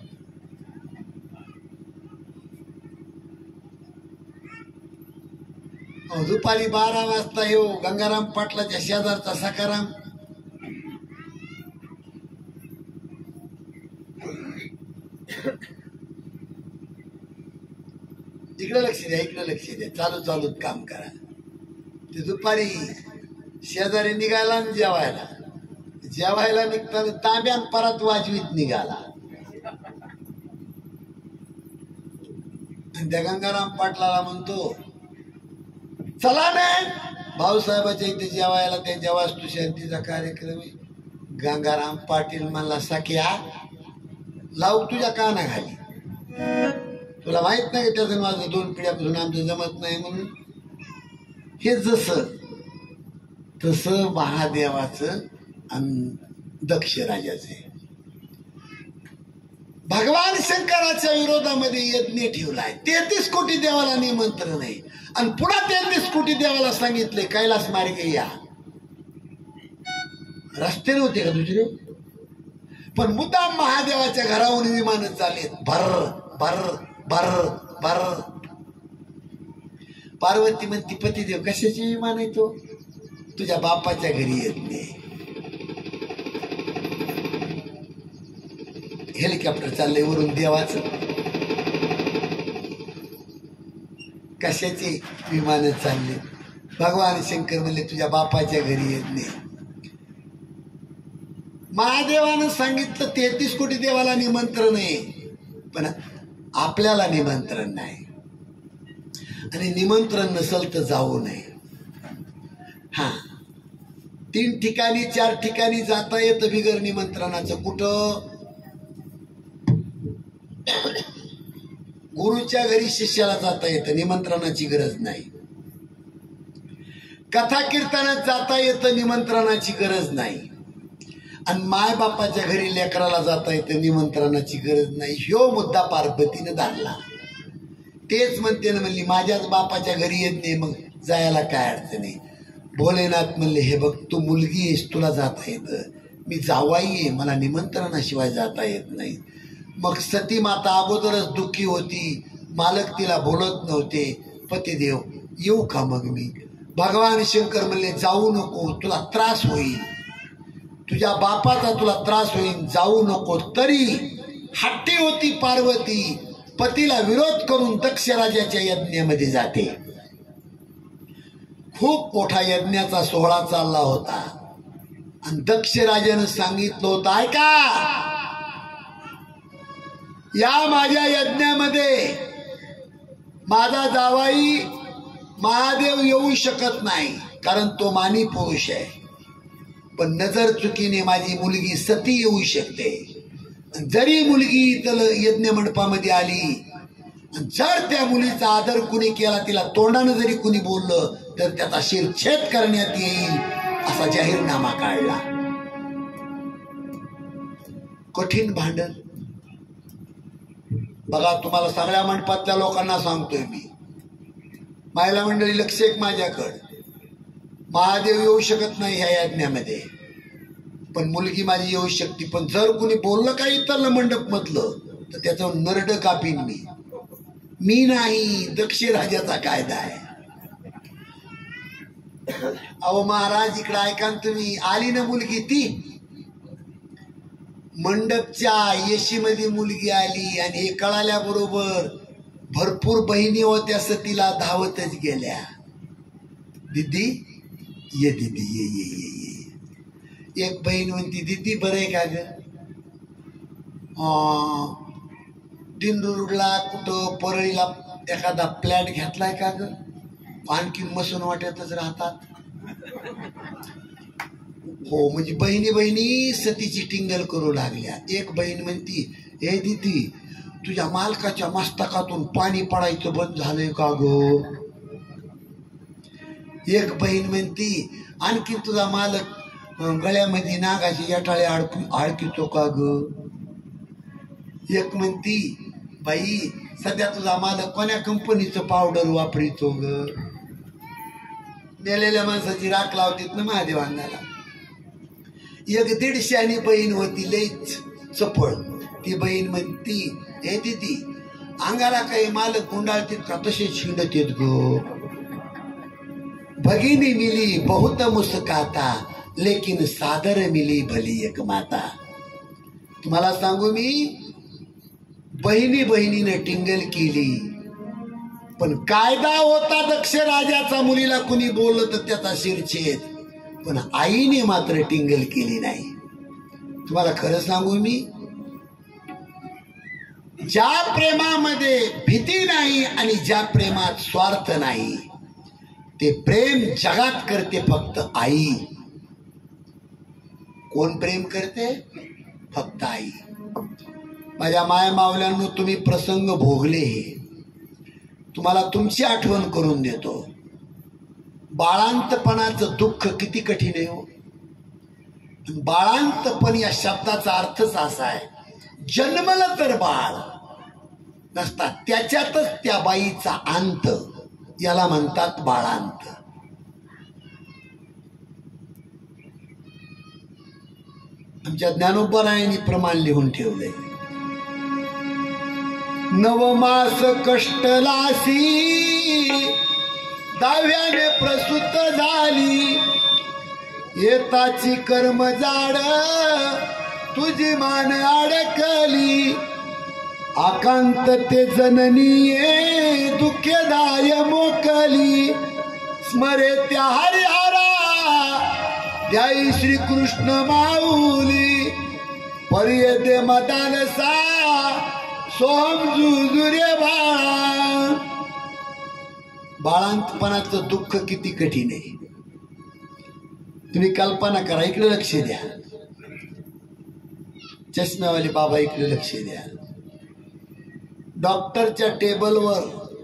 दुपारी 12 वाजता येऊ गंगाराम पाटलाच्या शेजारचा सकाराम इकडे लक्ष द्या, इकडे लक्ष द्या, चालू चालूत काम करा. ते दुपारी शेजारी निघाला आणि जेवायला निघताना तांब्यान परत वाजवीत निघाला. आणि त्या गंगाराम पाटलाला म्हणतो चला नाही, भाऊसाहेबाच्या इथे जेवायला त्यांच्या वास्तुशांतीचा कार्यक्रम आहे. गंगाराम पाटील म्हणला सख्या लावू तुझ्या कानाखाली, तुला माहित नाही त्याचं माझं 2 पिढ्यापासून आमचं जमत नाही म्हणून. हे जसं तसं महादेवाचं आणि दक्ष राजाचं. भगवान शंकराच्या विरोधामध्ये यज्ञ ठेवलाय. 33 कोटी देवाला निमंत्रण आहे आणि पुन्हा 33 कोटी देवाला सांगितले कैलास मार्गे या. रस्ते नव्हते का दुसरे, पण मुद्दाम महादेवाच्या घराहून विमानं चालेत भर भर भर भर. पार्वती म्हणती पतिदेव कशाचे विमान आहे तो? तुझ्या बापाच्या घरी येत नाही. हेलिकॉप्टर चाललंय वरून देवाचं, कशाचे विमान चालले? भगवान शंकर म्हणले तुझ्या बापाच्या घरी येत नाही. महादेवानं सांगितलं 33 कोटी देवाला निमंत्रण आहे, पण आपल्याला निमंत्रण नाही. आणि निमंत्रण नसेल तर जाऊ नये. 3 ठिकाणी 4 ठिकाणी जाता येतं बिगर निमंत्रणाचं. कुठं? गुरुच्या घरी शिष्याला जाता येतं, निमंत्रणाची गरज नाही. कथा कीर्तनात जाता येतं, निमंत्रणाची गरज नाही. आणि माय बापाच्या घरी लेकराला जाता येतं, निमंत्रणाची गरज नाही. ह्यो मुद्दा पार्वतीने धरला. तेच म्हणते ना, म्हणली माझ्याच बापाच्या घरी येत नाही, मग जायला काय अडचण नाही. भोलेनाथ म्हणले, हे बघ तू मुलगी आहेस, तुला जाता येतं, मी जावाई आहे, मला निमंत्रणाशिवाय जाता येत नाही. मग सती माता अगोदरच दुःखी होती, मालक तिला बोलत नव्हते. पतिदेव येऊ का मग मी? भगवान शंकर म्हणले, जाऊ नको, तुला त्रास होईल, तुझ्या बापाचा तुला त्रास होईल, जाऊ नको. तरी हट्टी होती पार्वती, पतीला विरोध करून दक्ष राजाच्या यज्ञामध्ये जाते. खूप मोठा यज्ञाचा सोहळा चालला होता आणि दक्ष राजानं सांगितलं होतं, ऐका, या माझ्या यज्ञामध्ये माझा जावाई महादेव येऊ शकत नाही, कारण तो मानी पुरुष आहे. पण नजर चुकीने माझी मुलगी सती येऊ शकते. जरी मुलगी इथं यज्ञ मंडपामध्ये आली, जर त्या मुलीचा आदर कुणी केला, तिला तोंडानं जरी कुणी बोललं, तर त्याचा शिरछेद करण्यात येईल असा जाहीरनामा काढला. कठीण भांडण. बघा, तुम्हाला सगळ्या मंडपातल्या लोकांना सांगतोय मी, महिला मंडळी लक्ष एक माझ्याकडं, महादेव येऊ शकत नाही ह्या यज्ञामध्ये, पण मुलगी माझी येऊ शकते. पण जर कुणी बोललं काही इतरलं मंडप मधलं, तर त्याचं नरड कापीन मी नाही, दक्ष राजाचा कायदा आहे. अहो महाराज, इकडे ऐका तुम्ही, आली ना मुलगी, ती मंडपच्या येशीमध्ये मुलगी आली आणि हे कळाल्याबरोबर भरपूर बहिणी होत्या, सतीला धावतच गेल्या. दीदी ये, दीदी ये ये ये ये. एक बहीण म्हणती, दीदी बरं आहे का ग? दिंडूरला कुठं परळीला एखादा प्लॅट घेतलाय का ग? आणखी मसून वाट्यातच राहतात. हो, म्हणजे बहिणी बहिणी सतीची टिंगल करू लागल्या. एक बहीण म्हणती, हे दीदी, तुझ्या मालकाच्या मस्तकातून पाणी पडायचं बंद झालंय का गो? एक बहीण म्हणती, आणखी तुझा मालक गळ्यामध्ये नागाची जटाळे अडकितो का ग? एक म्हणती, बाई, सध्या तुझा मालक कोण्या कंपनीचं पावडर वापरितो ग? मेलेल्या माणसाची राख लावतीत ना महादेव अंगाला. एक 150 बहीण होती, लईच चपळ. ती बहीण म्हणती, हे दीदी, अंगाला काही मालक गुंडाळतीत का? तसे छिंडत येत गो. भगिनी मिली बहुत मुस्काता, लेकिन सादर मिली भली एक माता. तुम्हाला सांगू मी, बहिणी बहिणीने टिंगल केली, पण कायदा होता दक्ष राजाचा, मुलीला कुणी बोललं तर त्याचा शिरछेद. पण आईने मात्र टिंगल केली नाही. तुम्हाला खरं सांगू मी, ज्या प्रेमामध्ये भीती नाही आणि ज्या प्रेमात स्वार्थ नाही, ते प्रेम जगात करते फक्त आई. कोण प्रेम करते? फक्त आई. माझ्या माय मावल्यांनो, तुम्ही प्रसंग भोगले, तुम्हाला तुमची आठवण करून देतो. बाळांतपणाचं दुःख किती कठीण आहे हो. बाळांतपण या शब्दाचा अर्थच असा आहे, जन्मलं तर बाळ नसतात, त्याच्यातच त्या बाईचा अंत, याला म्हणतात बाळांत. आमच्या ज्ञानोबरायांनी प्रमाण लिहून ठेवलंय, नवमास कष्टलासी, दाव्याने प्रसूत झाली, येताची कर्मजाड तुझी मान अडकली, आकांत ते जननीये दुःखदाय मोकली, स्मरे त्या हरिहरा द्याई श्रीकृष्ण माऊली, पर्यदे मदानसा सोहम जुजुरे बाळा. बाळांतपणाचं दुःख किती कठीण आहे, तुम्ही कल्पना करा. इकडे लक्ष द्या, चष्म्यावाले बाबा इकडे लक्ष द्या. डॉक्टरच्या टेबलवर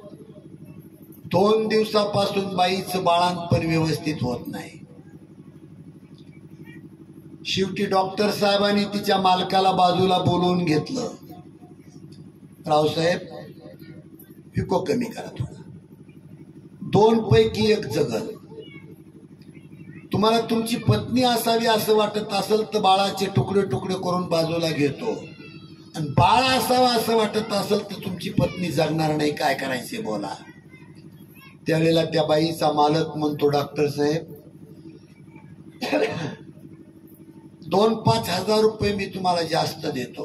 2 दिवसापासून बाईचं बाळांतपण व्यवस्थित होत नाही. शेवटी डॉक्टर साहेबांनी तिच्या मालकाला बाजूला बोलवून घेतलं, रावसाहेब फिको कमी करा थोडा, 2 पैकी 1 जगल. तुम्हाला तुमची पत्नी असावी असं वाटत असेल तर बाळाचे तुकडे तुकडे करून बाजूला घेतो, आणि बाळ असावं असं वाटत असेल तर तुमची पत्नी जगणार नाही, काय करायचे बोला. त्यावेळेला त्या बाईचा मालक म्हणतो, डॉक्टर साहेब 2-5 हजार रुपये मी तुम्हाला जास्त देतो,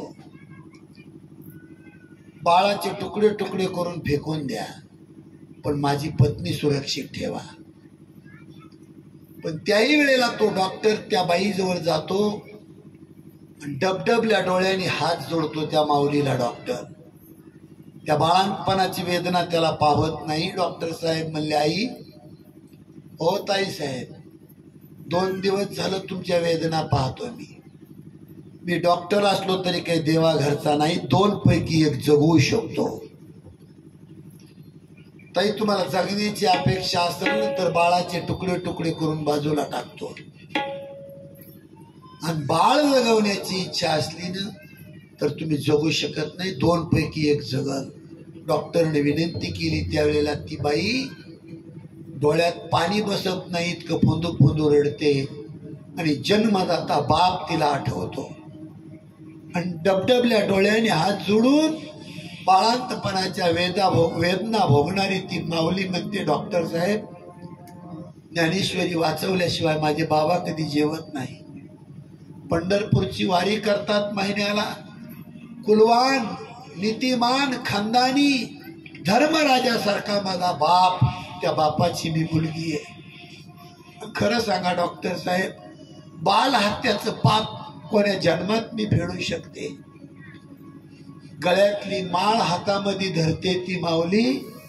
बाळाचे तुकडे तुकडे करून फेकून द्या, पण माझी पत्नी सुरक्षित ठेवा. पण त्याही वेळेला तो डॉक्टर त्या बाईजवळ जातो आणि डबडबल्या डोळ्यांनी हात जोडतो त्या माऊलीला. डॉक्टर त्या बाळांपणाची वेदना त्याला पाहत नाही. डॉक्टर साहेब म्हणले, आई हो ताई साहेब, 2 दिवस झालं तुमच्या वेदना पाहतो मी डॉक्टर असलो तरी काही देवाघरचा नाही, 2 पैकी 1 जगवू शकतो. ताई तुम्हाला जगण्याची अपेक्षा असेल तर बाळाचे तुकडे तुकडे करून बाजूला टाकतो, आणि बाळ जगवण्याची इच्छा असली ना तर तुम्ही जगू शकत नाही, 2 पैकी 1 जगल. डॉक्टरने विनंती केली. त्यावेळेला ती बाई डोळ्यात पाणी बसत नाही इतकं फोंदू फोंदू रडते, आणि जन्मदाता बाप तिला आठवतो, आणि डबडबल्या डोळ्याने हात जोडून बाळांतपणाच्या वेदना भोगणारी ती माऊली म्हणते, डॉक्टर साहेब ज्ञानेश्वरी वाचवल्याशिवाय माझे बाबा कधी जेवत नाही. पंढरपूरची वारी करतात महिन्याला, कुलवान नीतिमान खानदानी धर्मराजासारखा माझा बाप, त्या बापाची मी मुलगी आहे. खरं सांगा डॉक्टर साहेब, बाल हत्याचं पाप कोण्या जन्मात मी फेडू शकते? गळ्यातली माळ हातामध्ये धरते ती माऊली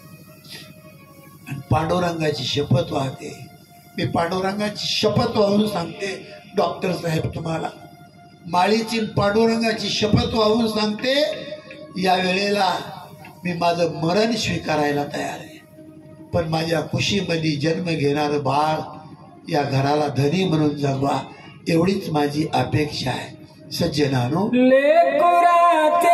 आणि पांडुरंगाची शपथ वाहते. मी पांडुरंगाची शपथ वाहून सांगते डॉक्टर साहेब तुम्हाला, माळीची पांडुरंगाची शपथ वाहून सांगते, या वेळेला मी माझं मरण स्वीकारायला तयार आहे, पण माझ्या कुशीमध्ये जन्म घेणारं बाळ या घराला धनी म्हणून जगवा, एवढीच माझी अपेक्षा आहे. सज्जनानो, लेकुराचे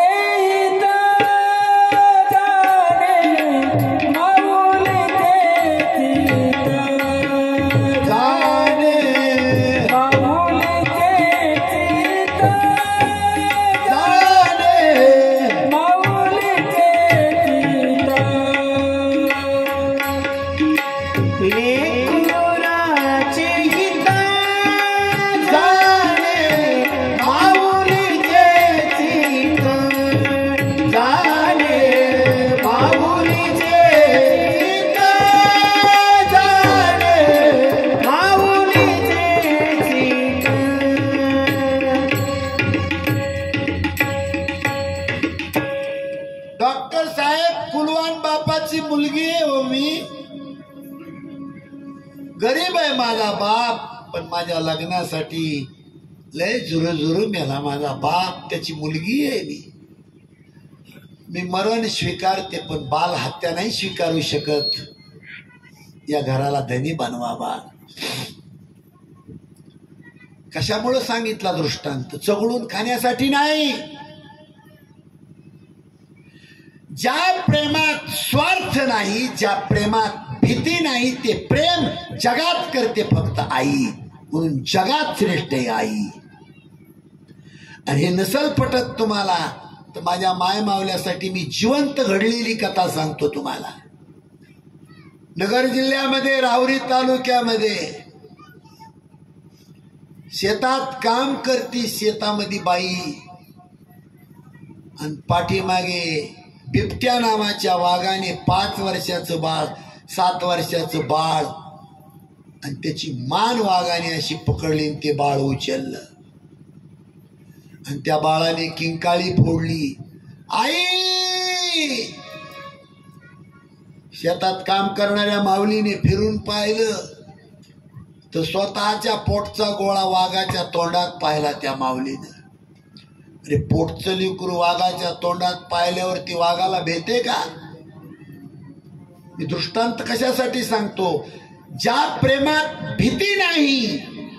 डॉक्टर साहेब कुलवान बापाची मुलगी आहे हो, मी गरीब आहे माझा बाप, पण माझ्या लग्नासाठी लय जुरू मेला माझा बाप, त्याची मुलगी आहे मी मरण स्वीकारते, पण बाल हत्या नाही स्वीकारू शकत. या घराला धनी बनवा बा. कशामुळे सांगितला दृष्टांत? चघळून खाण्यासाठी नाही. ज्या प्रेमात स्वार्थ नाही, ज्या प्रेमात भीती नाही, ते प्रेम जगात करते फक्त आई, म्हणून जगात श्रेष्ठ आहे आई. आणि हे नसल पटत तुम्हाला तर माझ्या माय मावल्यासाठी मी जिवंत घडलेली कथा सांगतो तुम्हाला. नगर जिल्ह्यामध्ये राहुरी तालुक्यामध्ये शेतात काम करती, शेतामध्ये बाई, आणि पाठीमागे बिबट्या नावाच्या वाघाने 5 वर्षाचं बाळ, 7 वर्षाचं बाळ, आणि त्याची मान वाघाने अशी पकडली, ते बाळ उचललं, आणि त्या बाळाने किंकाळी फोडली, आई. शेतात काम करणाऱ्या माऊलीने फिरून पाहिलं तर स्वतःच्या पोटचा गोळा वाघाच्या तोंडात पाहिला त्या माऊलीने. अरे पोटचं लेकरू वाघाच्या तोंडात पाहिल्यावरती वाघाला भेटे का? मी दृष्टांत कशासाठी सांगतो? ज्या प्रेमात भीती नाही,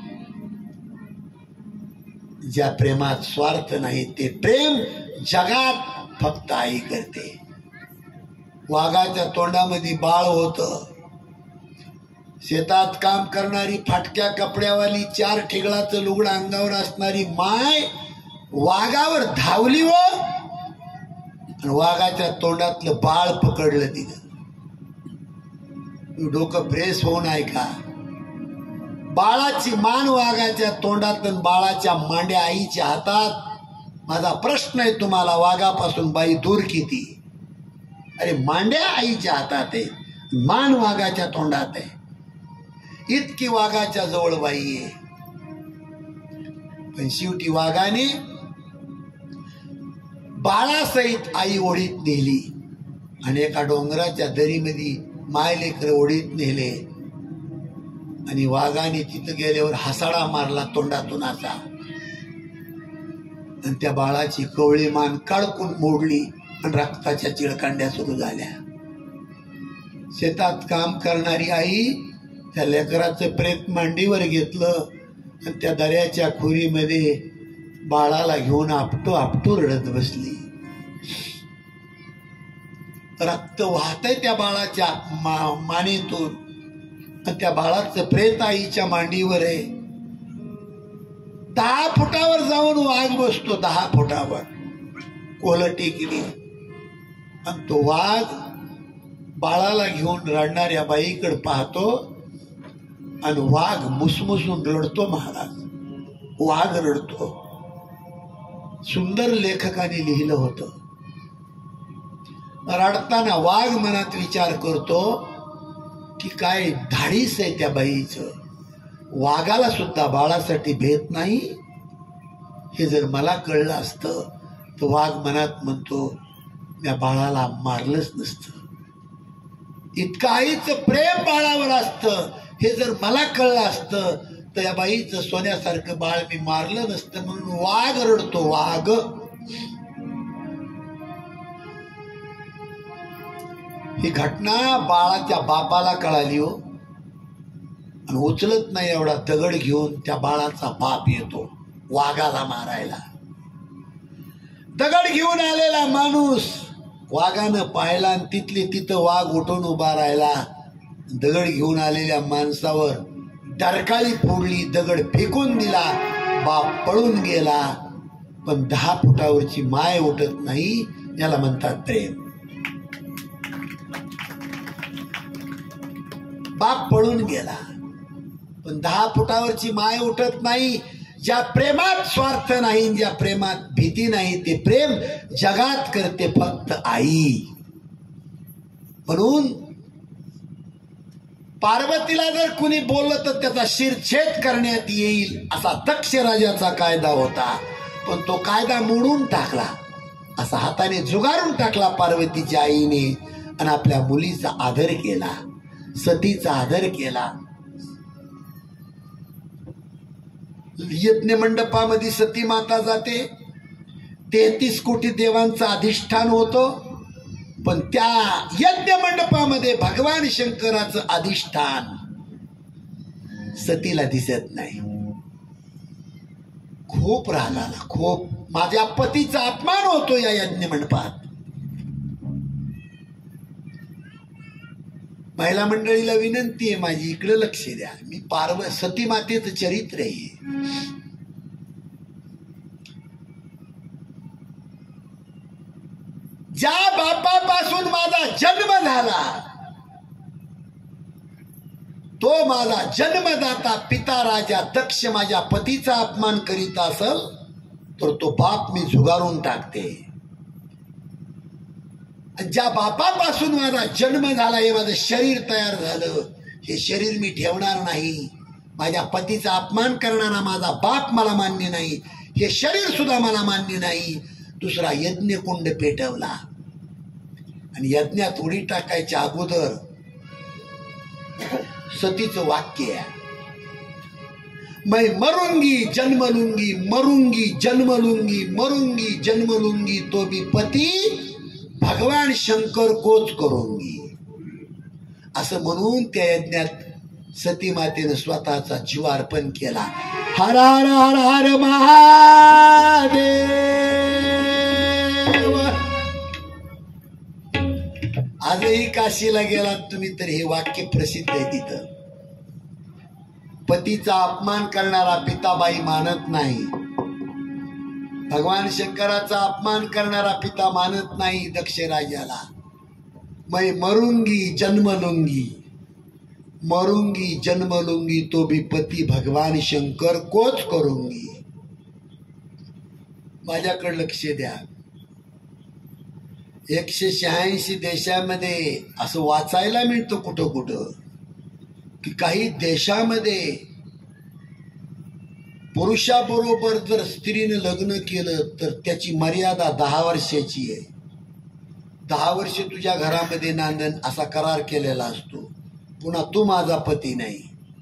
ज्या प्रेमात स्वार्थ नाही, ते प्रेम जगात फक्त आई करते. वाघाच्या तोंडामध्ये बाळ होतं, शेतात काम करणारी फाटक्या कपड्यावाली 4 ठिगळाचं लुगडं अंगावर असणारी माय वाघावर धावली व आणि वाघाच्या तोंडातलं बाळ पकडलं तिनं. डोकं फ्रेश होऊन ऐका. बाळाची मान वाघाच्या तोंडात आणि बाळाच्या मांड्या आईच्या हातात. माझा प्रश्न आहे तुम्हाला, वाघापासून बाई दूर किती? अरे मांड्या आईच्या हातात आहे, मान वाघाच्या तोंडात आहे. इतकी वाघाच्या जवळ बाई आहे. पण शेवटी वाघाने बाळासहित आई ओढीत नेली आणि एका डोंगराच्या दरीमध्ये मायलेकर ओढीत नेले आणि वाघाने तिथं गेल्यावर हसाडा मारला तोंडातून असा आणि त्या बाळाची कवळी मान काळकून मोडली आणि रक्ताच्या चिळकांड्या सुरू झाल्या. शेतात काम करणारी आई त्या लेकराचं प्रेत मांडीवर घेतलं आणि त्या दऱ्याच्या खोरीमध्ये बाळाला घेऊन आपटू आपटू रडत बसली. रक्त वाहतंय त्या बाळाच्या मानेतून आणि त्या बाळाचं प्रेत आईच्या मांडीवर आहे. 10 फुटावर जाऊन वाघ बसतो, 10 फुटावर कोल टेकडी. आणि तो वाघ बाळाला घेऊन रडणाऱ्या बाईकडे पाहतो आणि वाघ मुसमुसून रडतो. महाराज, वाघ रडतो. सुंदर लेखकाने लिहिलं होतं. रडताना वाघ मनात विचार करतो की काय धाडीस आहे त्या बाईचं. वाघाला सुद्धा बाळासाठी भेट नाही. हे जर मला कळलं असतं तर वाघ मनात म्हणतो त्या बाळाला मारलंच नसतं. इतकं आईचं प्रेम बाळावर असतं. हे जर मला कळलं असतं तर या बाईचं सोन्यासारखं बाळ मी मारलं नसतं. म्हणून वाघ रडतो. वाघ. ही घटना बाळाच्या बापाला कळाली हो. आणि उचलत नाही एवढा दगड घेऊन त्या बाळाचा बाप येतो वाघाला मारायला. दगड घेऊन आलेला माणूस वाघानं पाहिला आणि तिथले तिथं वाघ उठून उभा राहिला. दगड घेऊन आलेल्या माणसावर डरकाळी फोडली, दगड फेकून दिला. बाप पळून गेला. पण 10 फुटावरची माय उठत नाही. याला म्हणतात प्रेम. बाप पळून गेला पण 10 फुटावरची माय उठत नाही. ज्या प्रेमात स्वार्थ नाही, ज्या प्रेमात भीती नाही, ते प्रेम जगात करते फक्त आई. म्हणून पार्वतीला जर कुणी बोललं तर त्याचा शिरछेद करण्यात येईल असा दक्ष राजाचा कायदा होता. पण तो कायदा मोडून टाकला. असा हाताने जुगारून टाकला पार्वतीच्या आईने आणि आपल्या मुलीचा आदर केला, सतीचा आदर केला. यज्ञ मंडपामध्ये सती माता जाते. 33 कोटी देवांचं अधिष्ठान होतं. पण त्या यज्ञ मंडपामध्ये भगवान शंकराचं अधिष्ठान सतीला दिसत नाही. खूप राग आला. खूप. माझ्या पतीचा अपमान होतो या यज्ञ मंडपात. महिला मंडळीला विनंती आहे माझी, इकडे लक्ष द्या. मी सती मातेचं चरित्र आहे. ज्या बापापासून माझा जन्म झाला तो माझा जन्मदाता पिता राजा दक्ष माझ्या पतीचा अपमान करीत असल तर तो बाप मी झुगारून टाकते. ज्या बापापासून माझा जन्म झाला, हे माझं शरीर तयार झालं, हे शरीर मी ठेवणार नाही. माझ्या पतीचा अपमान करणारा माझा बाप मला मान्य नाही. हे शरीर सुद्धा मला मान्य नाही. दुसरा यज्ञ कुंड पेटवला आणि यज्ञात उडी टाकायच्या अगोदर सतीचं वाक्य आहे, मैं मरूंगी जन्म लूंगी, मरूंगी जन्म लूंगी, मरूंगी जन्म लूंगी, तो भी पती भगवान शंकर कोच करूंगी. असं म्हणून त्या यज्ञात सती मातेने स्वतःचा जीव अर्पण केला. हर हर हर हर महादेव. आजही काशीला गेलात तुम्ही तर हे वाक्य प्रसिद्ध आहे तिथं. पतीचा अपमान करणारा पिताबाई मानत नाही. भगवान शंकराचा अपमान करणारा पिता मानत नाही दक्ष राजाला. मैं मरूंगी जन्म लूंगी, मरूंगी जन्म लूंगी, तो भी पति भगवान शंकर कोच करूंगी. माझ्याकडे लक्ष द्या. 186 देशामध्ये असं वाचायला मिळतं कुठं कुठं की काही देशामध्ये पुरुषाबरोबर जर स्त्रीने लग्न केलं तर त्याची मर्यादा 10 वर्षाची आहे. 10 वर्ष तुझ्या घरामध्ये नांदन असा करार केलेला असतो. पुन्हा तू माझा पती नाही.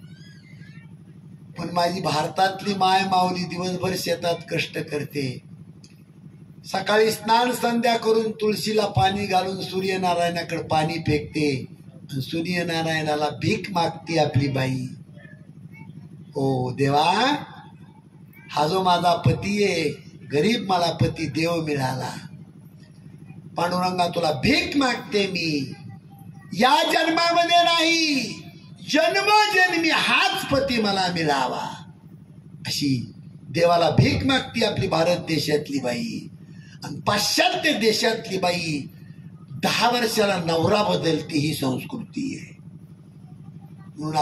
पण माझी भारतातली माय माऊली दिवसभर शेतात कष्ट करते, सकाळी स्नान संध्या करून तुळशीला पाणी घालून सूर्यनारायणाकडे पाणी फेकते, सूर्यनारायणाला भीक मागते आपली बाई. ओ देवा, हा जो माझा पती आहे, गरीब मला पती देव मिळाला, पांडुरंगा तुला भीक मागते मी. या जन्मामध्ये नाही, जन्मोजन्मी हाच पती मला मिळावा, अशी देवाला भीक मागती आपली भारत देशातली बाई. आणि पाश्चात्य देशातली बाई 10 वर्षाला नवरा बदलते, ही संस्कृती आहे. म्हणून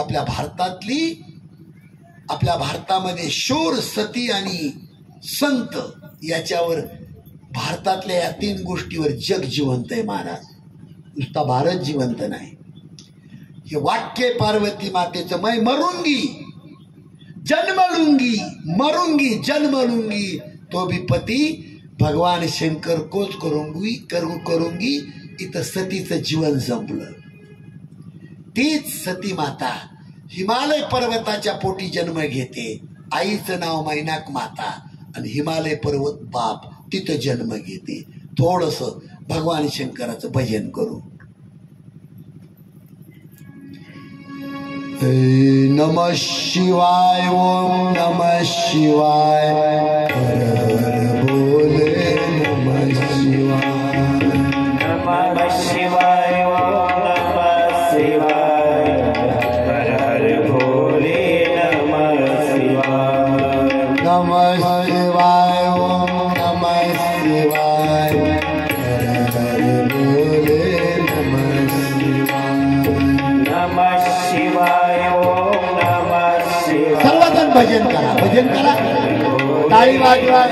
आपल्या भारतामध्ये शूर, सती आणि संत याच्यावर, भारतातल्या या 3 गोष्टीवर जग जिवंत आहे महाराज. नुसता भारत जिवंत नाही. हे वाक्य पार्वती मातेचं, मैं मरूंगी जन्म लूंगी, मरूंगी जन्म लूंगी, तो भी पति भगवान शंकर कोच करूंगी. इथं सतीचं जीवन संपलं. तीच सती माता हिमालय पर्वताच्या पोटी जन्म घेते. आईचं नाव मैनाक माता आणि हिमालय पर्वत बाप, तिथं जन्म घेते. थोडस भगवान शंकराचं भजन करू. नमः शिवाय, ओम नमः शिवाय, हर हर बोले नमः शिवाय. नमः शिवाय, ओम नमः शिवाय, हर हर भोले नमः शिवाय. नमः शिवाय, ओम नमः शिवाय, हर हर बोले नमः शिवाय. नमः शिवाय, ओम नमः शिवाय. सर्वजण भजन करा, भजन करा, टाळी वाजवा.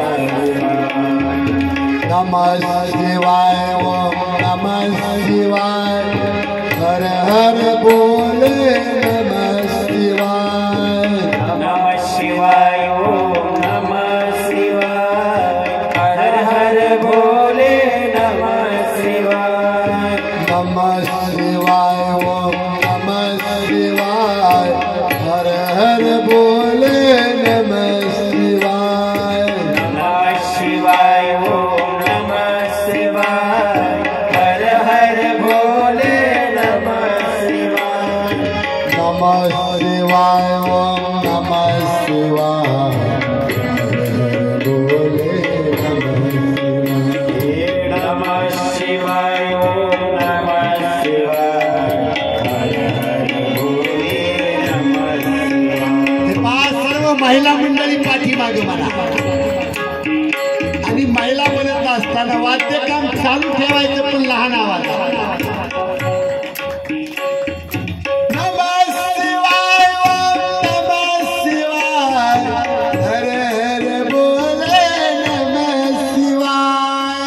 नमः शिवाय, ओम नमः शिवाय, हर हर बोले नमः शिवाय. नमः शिवाय, ओम नमः शिवाय, हर हर भोले नमः शिवाय. नमः शिवाय, ओम नमः शिवाय, हर हर बोले नमः शिवाय. नमः शिवाय, ओम नमः शिवाय, हर हर भोले नमः शिवाय. नमः शिवाय, ओम नमः शिवाय, हर हर बोले नमः शिवाय. नमः शिवाय, ओम नमः शिवाय, हर हर भोले नमः शिवाय. सर्व महिला मंडळी पाठीमागे मला, आणि महिला बोलत असताना वाद्य काम चालू ठेवायचं पण लहान आवाज. नमः शिवाय, ओम नमः शिवाय, हर हर बोले नमः शिवाय.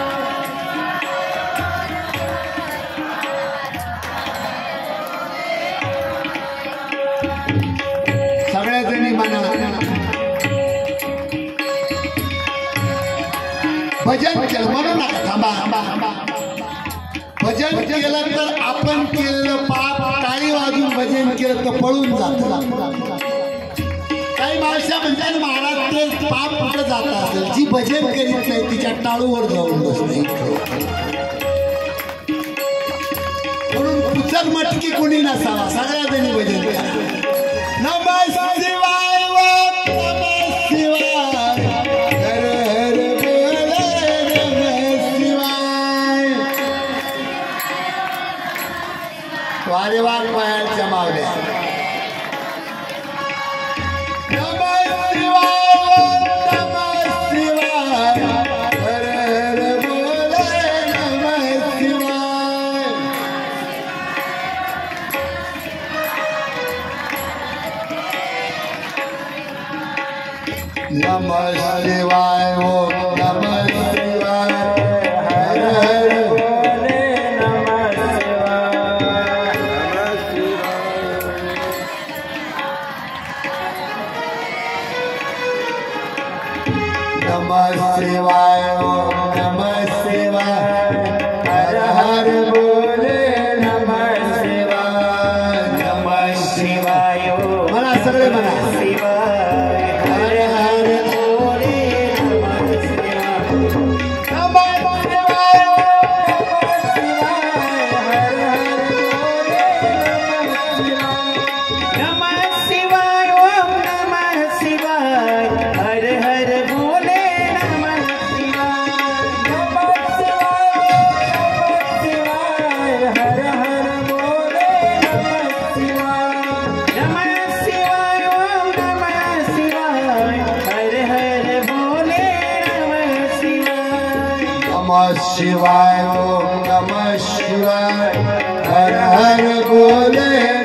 सगळ्या जणी म्हणा, भजन केलं म्हणून नका थांबा. भजन केलं तर आपण केलेलं पाप, टाळी वाजून भजन केलं तर पळून जात. काही मावश्या म्हणतात महाराज ते पाप कुठं जात असेल, जी भजन करीत नाही तिच्या टाळूवर जाऊन बसते. म्हणून पुचर मटकी कोणी नसावा, सगळ्या जणी भजन करा. नमः शिवाय, ओम नमः शिवाय, हर हर बोले नमः शिवाय. वारे वाघ पायाच्या मावल्या. नमः शिवाय ओम नमः शिवाय हर हर भोले नमः शिवाय ओम नमः शिवाय हर हर भोले नमः शिवाय नमः शिवाय म्हणा सगळे म्हणा शिवाय हर हर भोले नमः नमः शिवाय नमः शिवाय ओम नमः शिवाय हर हर भोले नमः शिवाय हर हर भोले नमः शिवाय नमः शिवाय ओम नमः शिवाय हर हर भोले नमः शिवाय नमः शिवाय ओम नमः शिवाय हर हर भोले